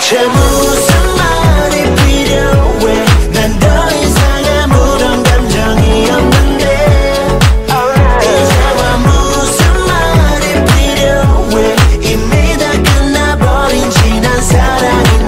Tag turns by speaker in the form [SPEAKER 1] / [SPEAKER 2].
[SPEAKER 1] 대체 무슨 말이 필요해? 난 더 이상 아무런 감정이 없는데 이제와 무슨 말이 필요해? 이미 다 끝나버린 지난 사랑이